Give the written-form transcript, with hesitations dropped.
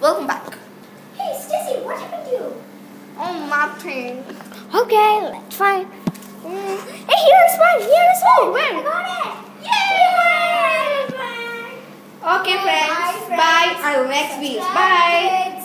Welcome back. Hey, Stacy, what happened to you? Oh, nothing. Okay, let's try. Hey, here's one. Here's one. Where? I got it. Yay! Okay, friends. Bye. Until next week. Bye.